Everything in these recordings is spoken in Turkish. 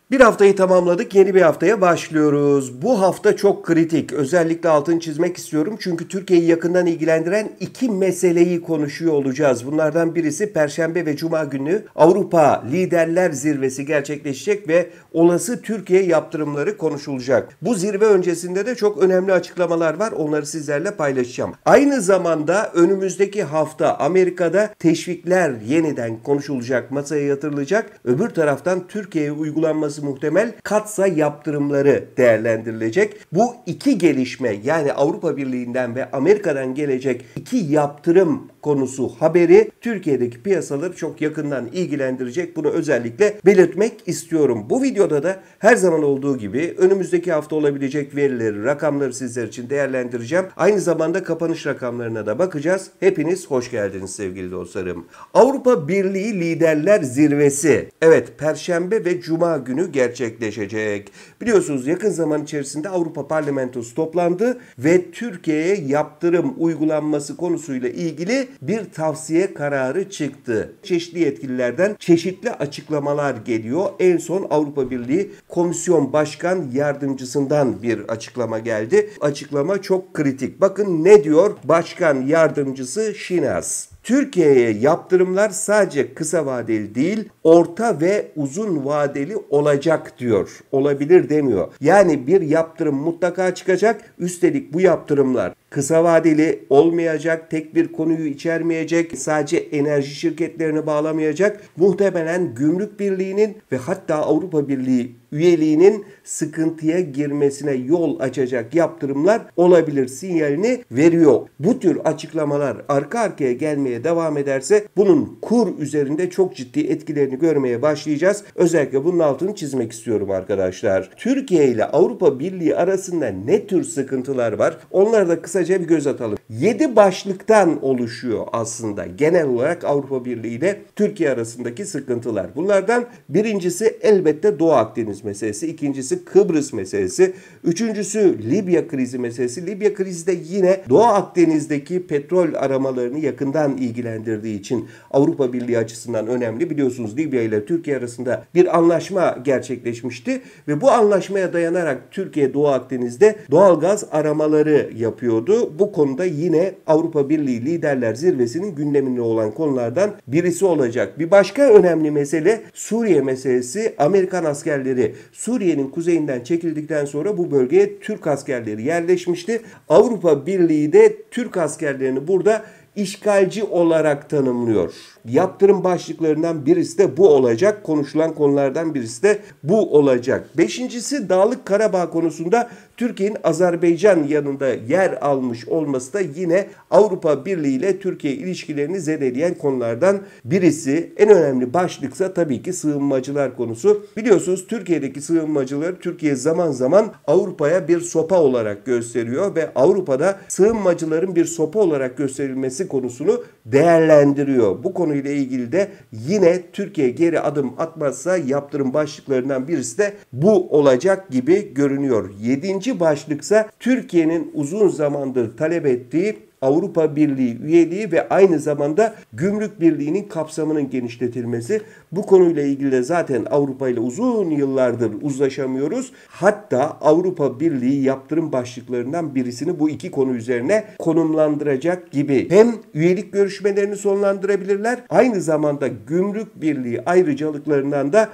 Bir haftayı tamamladık, yeni bir haftaya başlıyoruz. Bu hafta çok kritik. Özellikle altını çizmek istiyorum çünkü Türkiye'yi yakından ilgilendiren iki meseleyi konuşuyor olacağız. Bunlardan birisi Perşembe ve Cuma günü Avrupa Liderler Zirvesi gerçekleşecek ve olası Türkiye yaptırımları konuşulacak. Bu zirve öncesinde de çok önemli açıklamalar var. Onları sizlerle paylaşacağım. Aynı zamanda önümüzdeki hafta Amerika'da teşvikler yeniden konuşulacak, masaya yatırılacak. Öbür taraftan Türkiye'ye uygulanması muhtemel katsa yaptırımları değerlendirilecek. Bu iki gelişme, yani Avrupa Birliği'nden ve Amerika'dan gelecek iki yaptırım konusu haberi Türkiye'deki piyasaları çok yakından ilgilendirecek. Bunu özellikle belirtmek istiyorum. Bu videoda da her zaman olduğu gibi önümüzdeki hafta olabilecek verileri, rakamları sizler için değerlendireceğim. Aynı zamanda kapanış rakamlarına da bakacağız. Hepiniz hoş geldiniz sevgili dostlarım. Avrupa Birliği Liderler Zirvesi, evet, Perşembe ve Cuma günü gerçekleşecek. Biliyorsunuz yakın zaman içerisinde Avrupa Parlamentosu toplandı ve Türkiye'ye yaptırım uygulanması konusuyla ilgili bir tavsiye kararı çıktı. Çeşitli yetkililerden çeşitli açıklamalar geliyor. En son Avrupa Birliği Komisyon Başkan Yardımcısından bir açıklama geldi. Açıklama çok kritik. Bakın ne diyor Başkan Yardımcısı Şinas. Türkiye'ye yaptırımlar sadece kısa vadeli değil, orta ve uzun vadeli olacak diyor. Olabilir demiyor. Yani bir yaptırım mutlaka çıkacak. Üstelik bu yaptırımlar kısa vadeli olmayacak, tek bir konuyu içermeyecek, sadece enerji şirketlerini bağlamayacak. Muhtemelen Gümrük Birliği'nin ve hatta Avrupa Birliği üyeliğinin sıkıntıya girmesine yol açacak yaptırımlar olabilir sinyalini veriyor. Bu tür açıklamalar arka arkaya gelmeye devam ederse bunun kur üzerinde çok ciddi etkilerini görmeye başlayacağız. Özellikle bunun altını çizmek istiyorum arkadaşlar. Türkiye ile Avrupa Birliği arasında ne tür sıkıntılar var? Onlara da kısaca bir göz atalım. 7 başlıktan oluşuyor aslında genel olarak Avrupa Birliği ile Türkiye arasındaki sıkıntılar. Bunlardan birincisi elbette Doğu Akdeniz meselesi, ikincisi Kıbrıs meselesi, üçüncüsü Libya krizi meselesi. Libya krizi de yine Doğu Akdeniz'deki petrol aramalarını yakından ilgilendirdiği için Avrupa Birliği açısından önemli. Biliyorsunuz Libya ile Türkiye arasında bir anlaşma gerçekleşmişti ve bu anlaşmaya dayanarak Türkiye Doğu Akdeniz'de doğalgaz aramaları yapıyordu. Bu konuda yine Avrupa Birliği Liderler Zirvesi'nin gündeminde olan konulardan birisi olacak. Bir başka önemli mesele Suriye meselesi. Amerikan askerleri Suriye'nin kuzeyinden çekildikten sonra bu bölgeye Türk askerleri yerleşmişti. Avrupa Birliği de Türk askerlerini burada işgalci olarak tanımlıyor. Yaptırım başlıklarından birisi de bu olacak. Konuşulan konulardan birisi de bu olacak. Beşincisi Dağlık Karabağ konusunda Türkiye'nin Azerbaycan yanında yer almış olması da yine Avrupa Birliği ile Türkiye ilişkilerini zedeleyen konulardan birisi. En önemli başlıksa tabii ki sığınmacılar konusu. Biliyorsunuz Türkiye'deki sığınmacıları Türkiye zaman zaman Avrupa'ya bir sopa olarak gösteriyor ve Avrupa'da sığınmacıların bir sopa olarak gösterilmesi konusunu değerlendiriyor. Bu konuyla ilgili de yine Türkiye geri adım atmazsa yaptırım başlıklarından birisi de bu olacak gibi görünüyor. Yedinci başlıksa Türkiye'nin uzun zamandır talep ettiği Avrupa Birliği üyeliği ve aynı zamanda Gümrük Birliği'nin kapsamının genişletilmesi. Bu konuyla ilgili de zaten Avrupa ile uzun yıllardır uzlaşamıyoruz. Hatta Avrupa Birliği yaptırım başlıklarından birisini bu iki konu üzerine konumlandıracak gibi. Hem üyelik görüşmelerini sonlandırabilirler, aynı zamanda Gümrük Birliği ayrıcalıklarından da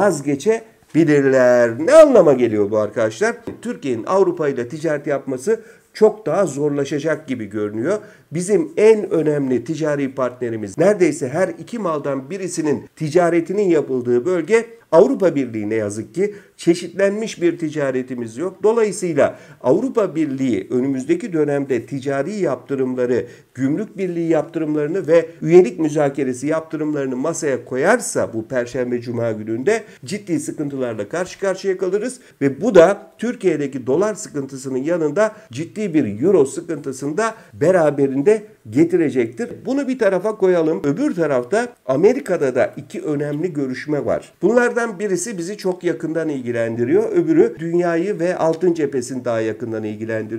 vazgeçebilirler. Ne anlama geliyor bu arkadaşlar? Türkiye'nin Avrupa ile ticaret yapması çok daha zorlaşacak gibi görünüyor. Bizim en önemli ticari partnerimiz, neredeyse her iki maldan birisinin ticaretinin yapıldığı bölge Avrupa Birliği. Ne yazık ki çeşitlenmiş bir ticaretimiz yok. Dolayısıyla Avrupa Birliği önümüzdeki dönemde ticari yaptırımları, Gümrük Birliği yaptırımlarını ve üyelik müzakeresi yaptırımlarını masaya koyarsa bu Perşembe Cuma gününde ciddi sıkıntılarla karşı karşıya kalırız ve bu da Türkiye'deki dolar sıkıntısının yanında ciddi bir euro sıkıntısını da beraberinde getirecektir. Bunu bir tarafa koyalım. Öbür tarafta Amerika'da da iki önemli görüşme var. Bunlardan birisi bizi çok yakından ilgilendiriyor. Öbürü dünyayı ve altın cephesini daha yakından ilgilendiriyor.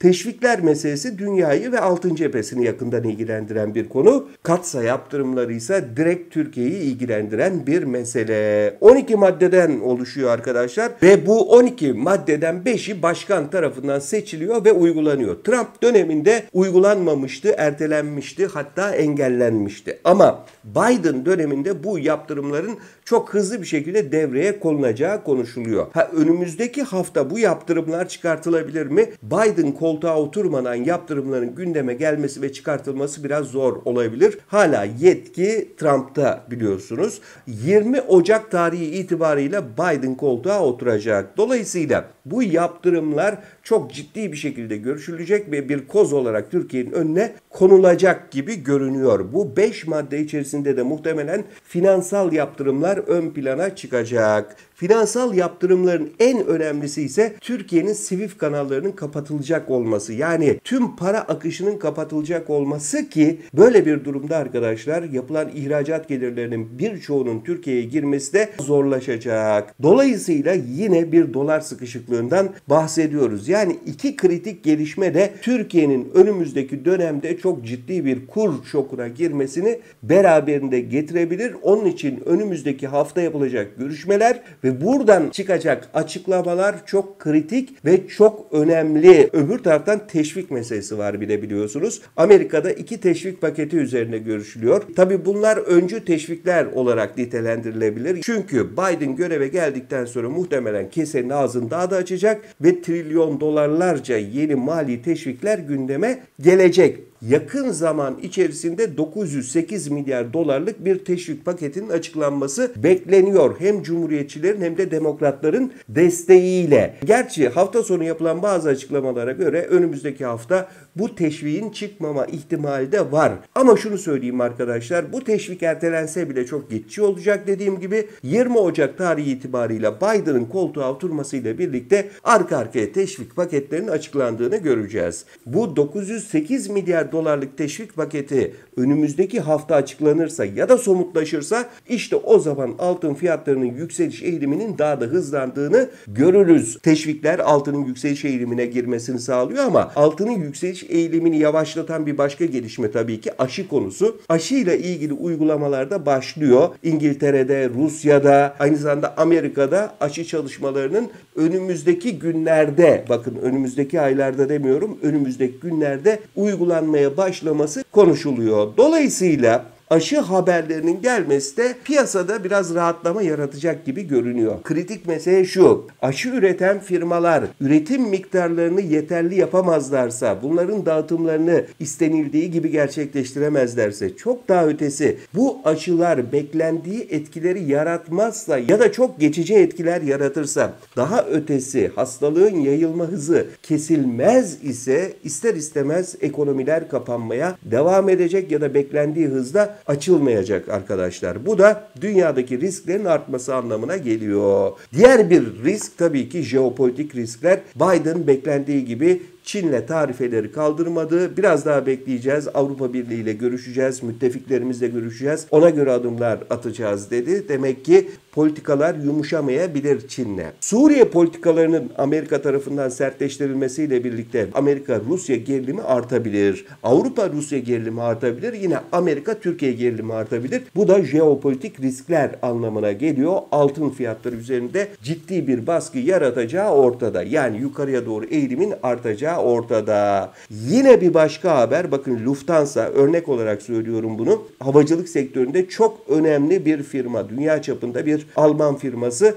Teşvikler meselesi dünyayı ve altın cephesini yakından ilgilendiren bir konu. Katsa yaptırımları ise direkt Türkiye'yi ilgilendiren bir mesele. 12 maddeden oluşuyor arkadaşlar ve bu 12 maddeden 5'i başkan tarafından seçiliyor ve uygulanıyor. Trump döneminde uygulanmamıştı, ertelenmişti, hatta engellenmişti. Ama Biden döneminde bu yaptırımların çok hızlı bir şekilde devreye konunacağı konuşuluyor. Önümüzdeki hafta bu yaptırımlar çıkartılabilir mi? Biden koltuğa oturmadan yaptırımların gündeme gelmesi ve çıkartılması biraz zor olabilir. Hala yetki Trump'ta biliyorsunuz. 20 Ocak tarihi itibarıyla Biden koltuğa oturacak. Dolayısıyla bu yaptırımlar çok ciddi bir şekilde görüşülecek ve bir koz olarak Türkiye'nin önüne konulacak gibi görünüyor. Bu 5 madde içerisinde de muhtemelen finansal yaptırımlar ön plana çıkacak. Finansal yaptırımların en önemlisi ise Türkiye'nin SWIFT kanallarının kapatılacak olması. Yani tüm para akışının kapatılacak olması ki böyle bir durumda arkadaşlar yapılan ihracat gelirlerinin birçoğunun Türkiye'ye girmesi de zorlaşacak. Dolayısıyla yine bir dolar sıkışıklığından bahsediyoruz. Yani iki kritik gelişme de Türkiye'nin önümüzdeki dönemde çok ciddi bir kur şokuna girmesini beraberinde getirebilir. Onun için önümüzdeki hafta yapılacak görüşmeler ve buradan çıkacak açıklamalar çok kritik ve çok önemli. Öbür taraftan teşvik meselesi var bir de biliyorsunuz. Amerika'da 2 teşvik paketi üzerine görüşülüyor. Tabii bunlar öncü teşvikler olarak nitelendirilebilir. Çünkü Biden göreve geldikten sonra muhtemelen kesenin ağzını daha da açacak ve trilyon dolarlarca yeni mali teşvikler gündeme gelecek. Yakın zaman içerisinde 908 milyar dolarlık bir teşvik paketinin açıklanması bekleniyor. Hem Cumhuriyetçilerin hem de Demokratların desteğiyle. Gerçi hafta sonu yapılan bazı açıklamalara göre önümüzdeki hafta bu teşviğin çıkmama ihtimali de var. Ama şunu söyleyeyim arkadaşlar, bu teşvik ertelense bile çok geçici olacak dediğim gibi. 20 Ocak tarihi itibarıyla Biden'ın koltuğa oturmasıyla birlikte arka arkaya teşvik paketlerinin açıklandığını göreceğiz. Bu 908 milyar dolarlık teşvik paketi önümüzdeki hafta açıklanırsa ya da somutlaşırsa işte o zaman altın fiyatlarının yükseliş eğiliminin daha da hızlandığını görürüz. Teşvikler altının yükseliş eğilimine girmesini sağlıyor ama altının yükseliş eğilimini yavaşlatan bir başka gelişme tabii ki aşı konusu. Aşıyla ilgili uygulamalar da başlıyor. İngiltere'de, Rusya'da, aynı zamanda Amerika'da aşı çalışmalarının önümüzdeki günlerde, bakın önümüzdeki aylarda demiyorum, önümüzdeki günlerde uygulanmaya başlaması konuşuluyor. Dolayısıyla aşı haberlerinin gelmesi de piyasada biraz rahatlama yaratacak gibi görünüyor. Kritik mesele şu: aşı üreten firmalar üretim miktarlarını yeterli yapamazlarsa, bunların dağıtımlarını istenildiği gibi gerçekleştiremezlerse, çok daha ötesi bu aşılar beklendiği etkileri yaratmazsa ya da çok geçici etkiler yaratırsa, daha ötesi hastalığın yayılma hızı kesilmez ise ister istemez ekonomiler kapanmaya devam edecek ya da beklendiği hızda açılmayacak arkadaşlar. Bu da dünyadaki risklerin artması anlamına geliyor. Diğer bir risk tabii ki jeopolitik riskler. Biden beklendiği gibi Çin'le tarifeleri kaldırmadı. Biraz daha bekleyeceğiz. Avrupa Birliği ile görüşeceğiz. Müttefiklerimizle görüşeceğiz. Ona göre adımlar atacağız dedi. Demek ki politikalar yumuşamayabilir Çin'le. Suriye politikalarının Amerika tarafından sertleştirilmesiyle birlikte Amerika-Rusya gerilimi artabilir. Avrupa-Rusya gerilimi artabilir. Yine Amerika-Türkiye gerilimi artabilir. Bu da jeopolitik riskler anlamına geliyor. Altın fiyatları üzerinde ciddi bir baskı yaratacağı ortada. Yani yukarıya doğru eğilimin artacağı ortada. Yine bir başka haber, bakın Lufthansa, örnek olarak söylüyorum bunu. Havacılık sektöründe çok önemli bir firma. Dünya çapında bir Alman firması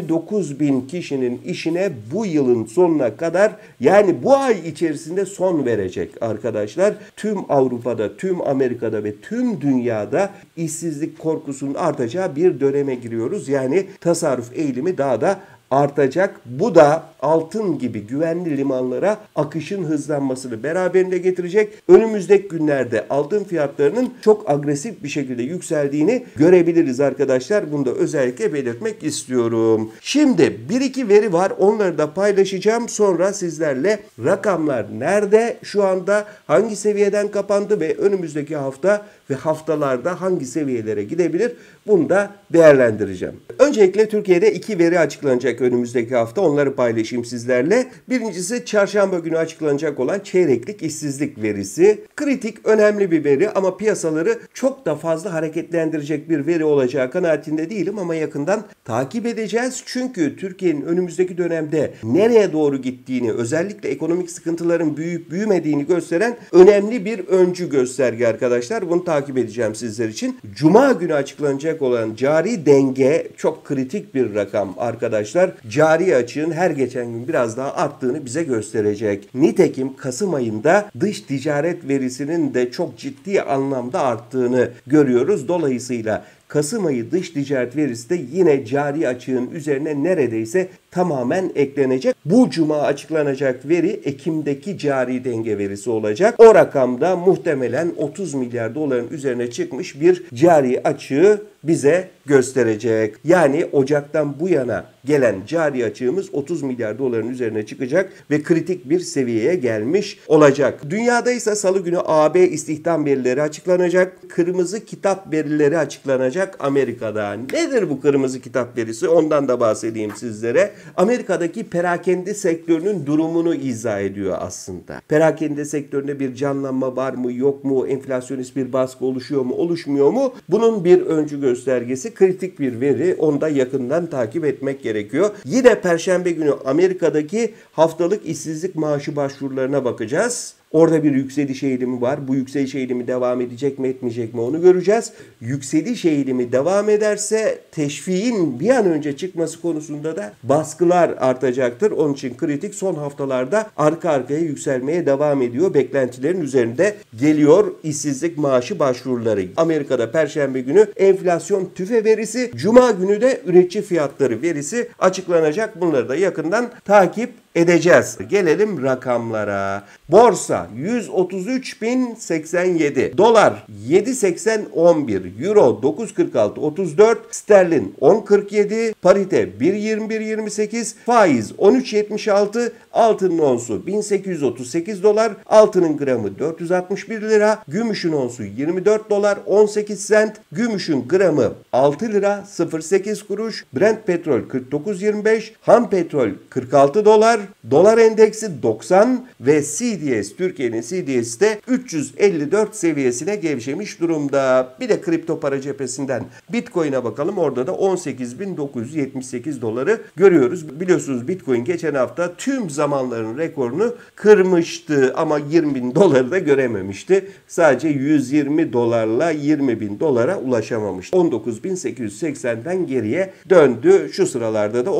29 bin kişinin işine bu yılın sonuna kadar, yani bu ay içerisinde son verecek arkadaşlar. Tüm Avrupa'da, tüm Amerika'da ve tüm dünyada işsizlik korkusunun artacağı bir döneme giriyoruz. Yani tasarruf eğilimi daha da artacak. Bu da altın gibi güvenli limanlara akışın hızlanmasını beraberinde getirecek. Önümüzdeki günlerde altın fiyatlarının çok agresif bir şekilde yükseldiğini görebiliriz arkadaşlar. Bunu da özellikle belirtmek istiyorum. Şimdi bir iki veri var. Onları da paylaşacağım. Sonra sizlerle rakamlar nerede, şu anda hangi seviyeden kapandı ve önümüzdeki hafta ve haftalarda hangi seviyelere gidebilir, bunu da değerlendireceğim. Öncelikle Türkiye'de iki veri açıklanacak olacak önümüzdeki hafta? Onları paylaşayım sizlerle. Birincisi çarşamba günü açıklanacak olan çeyreklik işsizlik verisi. Kritik, önemli bir veri ama piyasaları çok da fazla hareketlendirecek bir veri olacağı kanaatinde değilim ama yakından takip edeceğiz. Çünkü Türkiye'nin önümüzdeki dönemde nereye doğru gittiğini, özellikle ekonomik sıkıntıların büyüyüp büyümediğini gösteren önemli bir öncü gösterge arkadaşlar. Bunu takip edeceğim sizler için. Cuma günü açıklanacak olan cari denge çok kritik bir rakam arkadaşlar. Cari açığın her geçen gün biraz daha arttığını bize gösterecek. Nitekim Kasım ayında dış ticaret verisinin de çok ciddi anlamda arttığını görüyoruz. Dolayısıyla Kasım ayı dış ticaret verisi de yine cari açığın üzerine neredeyse tamamen eklenecek. Bu cuma açıklanacak veri Ekim'deki cari denge verisi olacak. O rakamda muhtemelen 30 milyar doların üzerine çıkmış bir cari açığı bize gösterecek. Yani Ocak'tan bu yana gelen cari açığımız 30 milyar doların üzerine çıkacak ve kritik bir seviyeye gelmiş olacak. Dünyada ise Salı günü AB istihdam verileri açıklanacak. Kırmızı kitap verileri açıklanacak Amerika'da. Nedir bu kırmızı kitap verisi? Ondan da bahsedeyim sizlere. Amerika'daki perakende sektörünün durumunu izah ediyor aslında. Perakende sektöründe bir canlanma var mı, yok mu? Enflasyonist bir baskı oluşuyor mu, oluşmuyor mu? Bunun bir öncü göstergesi, kritik bir veri. Onu da yakından takip etmek gerekiyor. Yine Perşembe günü Amerika'daki haftalık işsizlik maaşı başvurularına bakacağız. Orada bir yükseliş eğilimi var. Bu yükseliş eğilimi devam edecek mi etmeyecek mi onu göreceğiz. Yükseliş eğilimi devam ederse teşviğin bir an önce çıkması konusunda da baskılar artacaktır. Onun için kritik, son haftalarda arka arkaya yükselmeye devam ediyor. Beklentilerin üzerinde geliyor işsizlik maaşı başvuruları. Amerika'da Perşembe günü enflasyon tüfe verisi, Cuma günü de üretici fiyatları verisi açıklanacak. Bunları da yakından takip edeceğiz. Gelelim rakamlara. Borsa 133.087, dolar 7.80.11, euro 9.46.34, sterlin 10.47, parite 1.21.28, faiz 13.76, altının onsu 1838 dolar, altının gramı 461 lira, gümüşün onsu 24 dolar 18 sent, gümüşün gramı 6 lira 08 kuruş, Brent petrol 49.25, ham petrol 46 dolar, dolar endeksi 90 ve CDS, Türkiye'nin CDS'i de 354 seviyesine gevşemiş durumda. Bir de kripto para cephesinden Bitcoin'e bakalım. Orada da 18.978 doları görüyoruz. Biliyorsunuz Bitcoin geçen hafta tüm zamanların rekorunu kırmıştı ama 20.000 doları da görememişti. Sadece 120 dolarla 20.000 dolara ulaşamamıştı. 19.880'den geriye döndü. Şu sıralarda da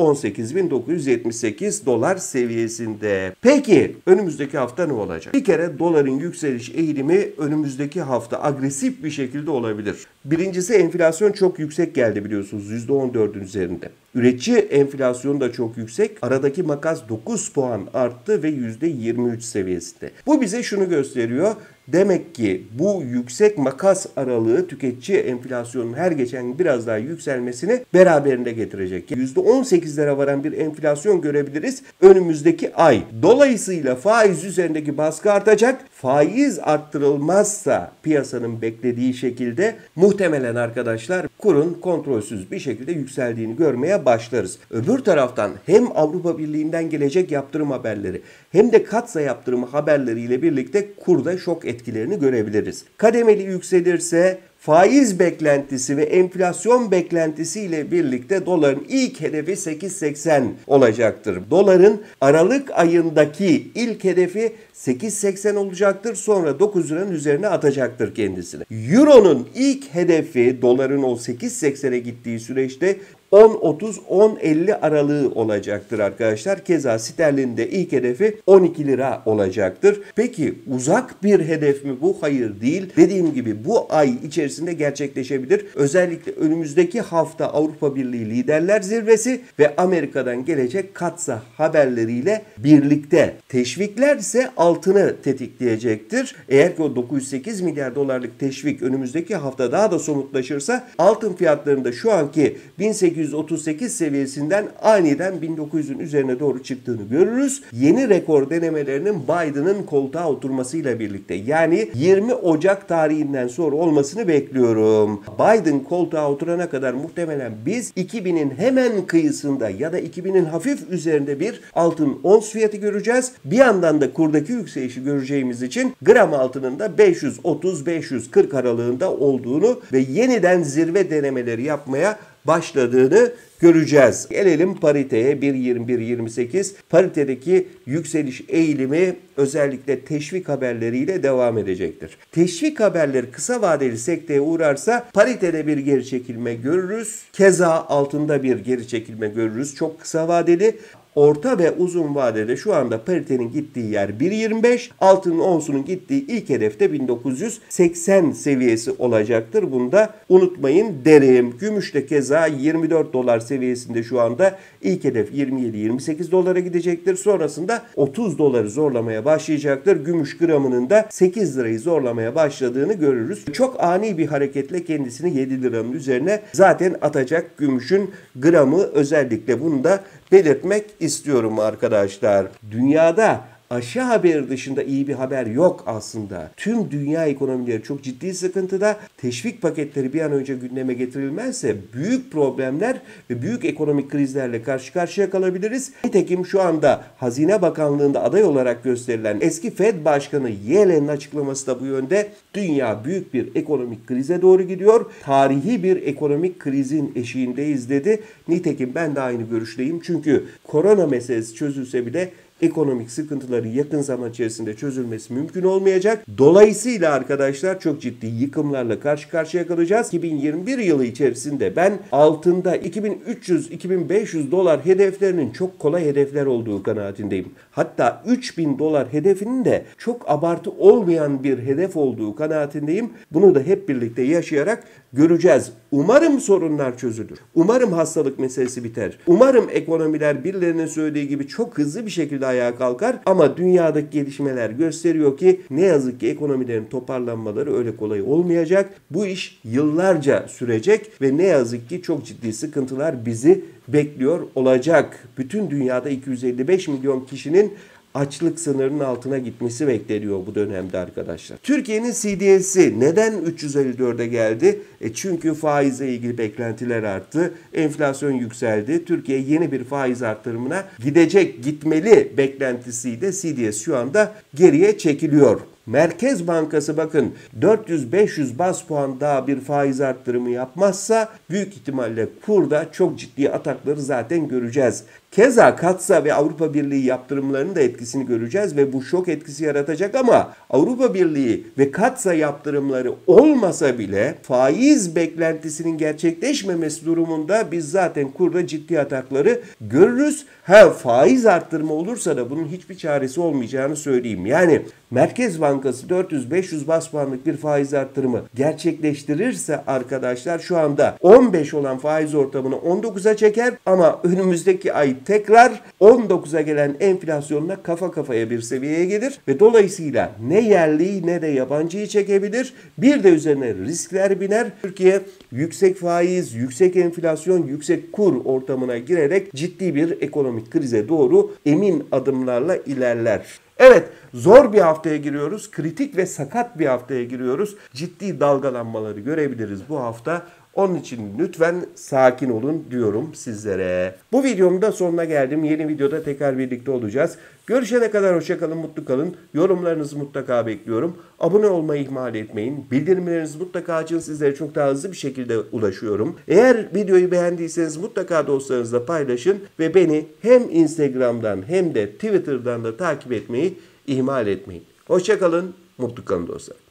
18.978 dolar seviyesinde. Peki önümüzdeki hafta ne olacak? Bir kere doların yükseliş eğilimi önümüzdeki hafta agresif bir şekilde olabilir. Birincisi, enflasyon çok yüksek geldi biliyorsunuz. %14'ün üzerinde. Üretici enflasyonu da çok yüksek. Aradaki makas 9 puan arttı ve %23 seviyesinde. Bu bize şunu gösteriyor. Demek ki bu yüksek makas aralığı tüketici enflasyonun her geçen gün biraz daha yükselmesini beraberinde getirecek. %18'lere varan bir enflasyon görebiliriz önümüzdeki ay. Dolayısıyla faiz üzerindeki baskı artacak. Faiz arttırılmazsa piyasanın beklediği şekilde muhtemelen arkadaşlar kurun kontrolsüz bir şekilde yükseldiğini görmeye başlarız. Öbür taraftan hem Avrupa Birliği'nden gelecek yaptırım haberleri hem de katsa yaptırımı haberleriyle birlikte kurda şok etkilerini görebiliriz. Kademeli yükselirse faiz beklentisi ve enflasyon beklentisi ile birlikte doların ilk hedefi 8.80 olacaktır. Doların Aralık ayındaki ilk hedefi 8.80 olacaktır. Sonra 9 liranın üzerine atacaktır kendisini. Euro'nun ilk hedefi doların o 8.80'e gittiği süreçte 10.30-10.50 aralığı olacaktır arkadaşlar. Keza sterlinin de ilk hedefi 12 lira olacaktır. Peki uzak bir hedef mi bu? Hayır değil. Dediğim gibi bu ay içerisinde gerçekleşebilir. Özellikle önümüzdeki hafta Avrupa Birliği Liderler Zirvesi ve Amerika'dan gelecek katsa haberleriyle birlikte. Teşvikler ise altını tetikleyecektir. Eğer ki o 908 milyar dolarlık teşvik önümüzdeki hafta daha da somutlaşırsa altın fiyatlarında şu anki 1800 1838 seviyesinden aniden 1900'ün üzerine doğru çıktığını görürüz. Yeni rekor denemelerinin Biden'ın koltuğa oturmasıyla birlikte, yani 20 Ocak tarihinden sonra olmasını bekliyorum. Biden koltuğa oturana kadar muhtemelen biz 2000'in hemen kıyısında ya da 2000'in hafif üzerinde bir altın ons fiyatı göreceğiz. Bir yandan da kurdaki yükselişi göreceğimiz için gram altının da 530-540 aralığında olduğunu ve yeniden zirve denemeleri yapmaya başladığını göreceğiz. Gelelim pariteye 1.21-28. Paritedeki yükseliş eğilimi özellikle teşvik haberleriyle devam edecektir. Teşvik haberleri kısa vadeli sekteye uğrarsa paritede bir geri çekilme görürüz. Keza altında bir geri çekilme görürüz. Çok kısa vadeli. Orta ve uzun vadede şu anda paritenin gittiği yer 1.25, altının onsunun gittiği ilk hedefte 1980 seviyesi olacaktır. Bunu da unutmayın derim. Gümüş de keza 24 dolar seviyesinde şu anda, ilk hedef 27-28 dolara gidecektir. Sonrasında 30 doları zorlamaya başlayacaktır. Gümüş gramının da 8 lirayı zorlamaya başladığını görürüz. Çok ani bir hareketle kendisini 7 liranın üzerine zaten atacak gümüşün gramı, özellikle bunu da belirtmek istiyorum arkadaşlar. Dünyada aşı haberi dışında iyi bir haber yok aslında. Tüm dünya ekonomileri çok ciddi sıkıntıda. Teşvik paketleri bir an önce gündeme getirilmezse büyük problemler ve büyük ekonomik krizlerle karşı karşıya kalabiliriz. Nitekim şu anda Hazine Bakanlığı'nda aday olarak gösterilen eski Fed Başkanı Yellen'in açıklaması da bu yönde. Dünya büyük bir ekonomik krize doğru gidiyor. Tarihi bir ekonomik krizin eşiğindeyiz dedi. Nitekim ben de aynı görüşteyim. Çünkü korona meselesi çözülse bile ekonomik sıkıntıların yakın zaman içerisinde çözülmesi mümkün olmayacak. Dolayısıyla arkadaşlar çok ciddi yıkımlarla karşı karşıya kalacağız. 2021 yılı içerisinde ben altında 2300-2500 dolar hedeflerinin çok kolay hedefler olduğu kanaatindeyim. Hatta 3000 dolar hedefinin de çok abartı olmayan bir hedef olduğu kanaatindeyim. Bunu da hep birlikte yaşayarak göreceğiz. Umarım sorunlar çözülür. Umarım hastalık meselesi biter. Umarım ekonomiler birilerinin söylediği gibi çok hızlı bir şekilde ayağa kalkar. Ama dünyadaki gelişmeler gösteriyor ki ne yazık ki ekonomilerin toparlanmaları öyle kolay olmayacak. Bu iş yıllarca sürecek ve ne yazık ki çok ciddi sıkıntılar bizi bekliyor olacak. Bütün dünyada 255 milyon kişinin açlık sınırının altına gitmesi bekleniyor bu dönemde arkadaşlar. Türkiye'nin CDS'i neden 354'e geldi? Çünkü faizle ilgili beklentiler arttı. Enflasyon yükseldi. Türkiye yeni bir faiz artırımına gitmeli beklentisiyle CDS şu anda geriye çekiliyor. Merkez Bankası bakın 400-500 baz puan daha bir faiz arttırımı yapmazsa büyük ihtimalle kurda çok ciddi atakları zaten göreceğiz. Keza Katsa ve Avrupa Birliği yaptırımlarının da etkisini göreceğiz ve bu şok etkisi yaratacak ama Avrupa Birliği ve Katsa yaptırımları olmasa bile faiz beklentisinin gerçekleşmemesi durumunda biz zaten kurda ciddi atakları görürüz. Faiz arttırma olursa da bunun hiçbir çaresi olmayacağını söyleyeyim. Yani Merkez Bankası 400-500 baz puanlık bir faiz arttırımı gerçekleştirirse arkadaşlar şu anda 15 olan faiz ortamını 19'a çeker ama önümüzdeki ay tekrar 19'a gelen enflasyonla kafa kafaya bir seviyeye gelir ve dolayısıyla ne yerliyi ne de yabancıyı çekebilir. Bir de üzerine riskler biner. Türkiye yüksek faiz, yüksek enflasyon, yüksek kur ortamına girerek ciddi bir ekonomik krize doğru emin adımlarla ilerler. Evet, zor bir haftaya giriyoruz. Kritik ve sakat bir haftaya giriyoruz. Ciddi dalgalanmaları görebiliriz bu hafta. Onun için lütfen sakin olun diyorum sizlere. Bu videomun da sonuna geldim. Yeni videoda tekrar birlikte olacağız. Görüşene kadar hoşça kalın, mutlu kalın. Yorumlarınızı mutlaka bekliyorum. Abone olmayı ihmal etmeyin. Bildirimlerinizi mutlaka açın. Sizlere çok daha hızlı bir şekilde ulaşıyorum. Eğer videoyu beğendiyseniz mutlaka dostlarınızla paylaşın ve beni hem Instagram'dan hem de Twitter'dan da takip etmeyi ihmal etmeyin. Hoşça kalın, mutlu kalın dostlar.